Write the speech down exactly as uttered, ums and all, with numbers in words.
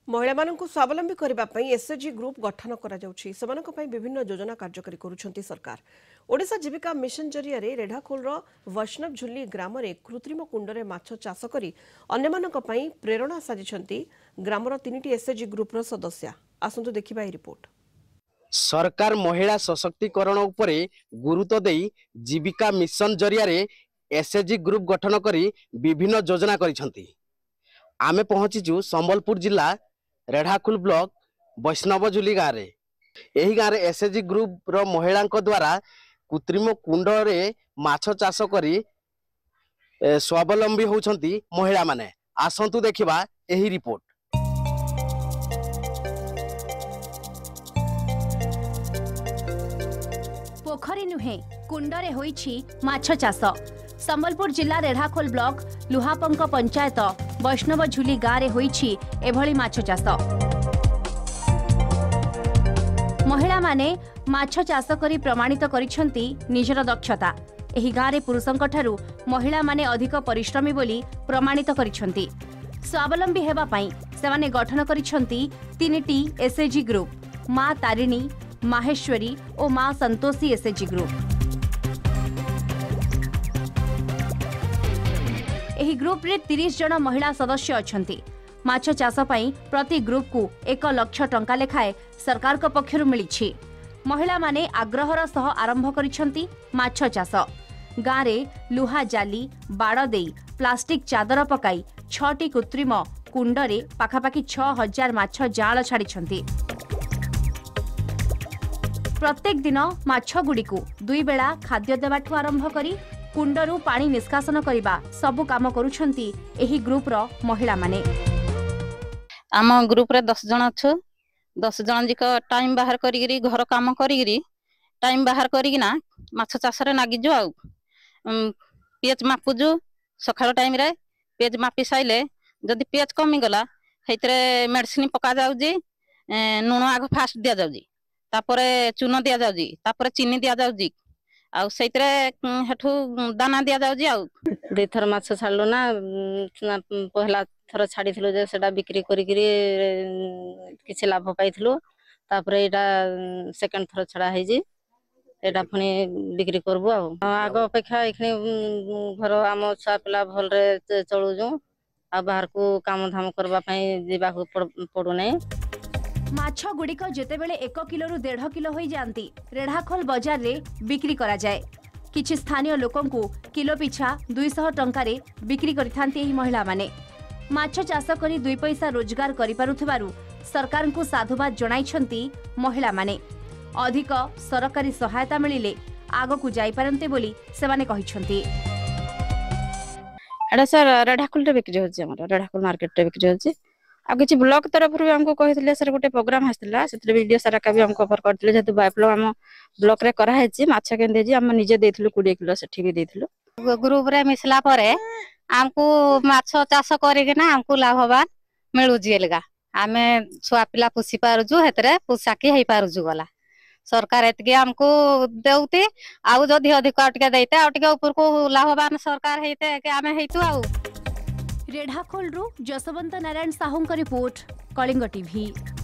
महिला मानक स्वावलंबी करने एसएचजी ग्रुप गठन कर विभिन्न योजना कार्यकारी करुछंती सरकार। ओडिशा जीविका मिशन जरिया रेढ़ाखोल वैष्णव झुली ग्राम में कृत्रिम कुंडरे माछ चाष करी अन्यमानक पई प्रेरणा साजिछंती ग्रामर तीनिटी एसएचजी ग्रुपर सदस्य। आसंतु देखिबा ए रिपोर्ट। सरकार महिला सशक्तिकरण उपरे गुरुत्व देई जीविका मिशन जरिया एसएचजी ग्रुप गठन करी विभिन्न योजना करिछंती। आमे पहुंचीचु संबलपुर जिला रेढ़ाखोल ब्लॉक वैष्णव झुली गाँव में। यही गाँव में एसएचजी ग्रुप रो महिला द्वारा कृत्रिम कुंड रे माछ चाष करी स्वावलंबी होउछंती महिला माने। आसंतु देखिबा एही रिपोर्ट। पोखरी नुहे कुंडरे होईछि माछ चाष। संबलपुर जिला रेढ़ाखोल ब्लॉक लुहापंक पंचायत वैष्णव झुली गाँव में होईछि एभली माछ चाष। महिला माने माछ चाष करी प्रमाणित करिछंती निजर दक्षता। एही गाँव रे पुरुषंक ठारू महिला माने अधिक परिश्रमी बोली प्रमाणित करिछंती। स्वावलंबी हेबा पई सेमाने गठन करिछंती तीनिटी एसएचजी ग्रुप मां तारिणी, माहेश्वरी और मां संतोषी एसएचजी ग्रुप। एही ग्रुप रे तीस जन महिला सदस्य अछंती। माछ चाष पई प्रति ग्रुप को एक लाख टंका लेखाए सरकार को पक्षरु मिलिछि। महिला माने आग्रहर सह आरंभ करिछंती माछ चाष। गाँव रे लुहा जाली बाड़ देई प्लास्टिक चादर पकाई छटी कृत्रिम कुंडरे पाखापाखि छह हजार माछ जाल छाड़िछंती। प्रत्येक दिन माछ गुड़िकु दुई बेला खाद्य देवाठू आरंभ करी कुंडरू पानी निष्कासन करिबा सबु काम करुछंती एही ग्रुप रो महिला माने। आम ग्रुप रे दस जन अछु। दस जन जिक टाइम बाहर करिगिरी घर काम करिगिरी टाइम बाहर करिगिना माछ चाष रे नागिजु। आउ पेज मापुजु सखाळ टाइम रे पेज मापी साइले जदि पेज कमी गला हेतरे मेडिसिन पका जाउजी। नुण आग फास्ट दिया जाउजी, तापरे चून दिया जाउजी, तापरे चीनी दिया जाउजी, आउ सेतरे हेठू दाना दिया जाउजी। आउ दुई थर माछ छाड़लु ना पहला थर छाड़ीथिलु जे सेटा बिक्री करी करी किछि लाभ पाइथिलु। तापरे एटा सेकंड थर छड़ा हेजी एटा फनी बिक्री करबो। आउ आग अपेक्षा एखनी घर आम छुआ पिला भल रे चलुजु। आ बाहर को काम धाम करबा पई जीवा को पड़ु नै। माछ गुड़िक जेतेबेले एक किलो रु डेढ़ किलो हो जाती रेढ़ाखोल बाजार रे बिक्री करा जाए। किछि स्थानीय लोकन को किलो पिछा दुई सौ टंका रे बिक्री करिथांती एही महिला माने। माछ चाष करी दुई पैसा रोजगार करि पारुथबारु सरकार को साधुवाद जणाइछंती महिला माने। अधिक सरकारी सहायता मिलिले आगो को जाई पारंते बोली सेमाने कहिछंती। एडा सर रेढ़ाखोल रे बिक्री होछि, हमर रेढ़ाखोल मार्केट रे बिक्री होछि। आ किछि ब्लॉक तरफ रे हमको कहिथिले सर गोटे प्रोग्राम आस्तिला सेतरे वीडियो सारा का भी हम कवर करथिले। जेतु बायप्लो हम ब्लॉक रे करा हेछि माछ के देजी हम निजे देथिलु बीस किलो सेठी भी देथिलु। ग्रुप रे मिसला परे हमको माछ चाष करिके ना हमको लाभवान मिलुजी। एलगा आमे छुआ पिला पुसी पारुजु हेतरे पुसाकी हेई पारुजु गला। सरकार एतके हमको देउती आउ जदि अधिक आटके दैते आटके ऊपर को लाभवान सरकार हेते के आमे हेतु। आउ रेढ़ाखोल रु जसवंत नारायण साहू का रिपोर्ट, कलिंग टीवी।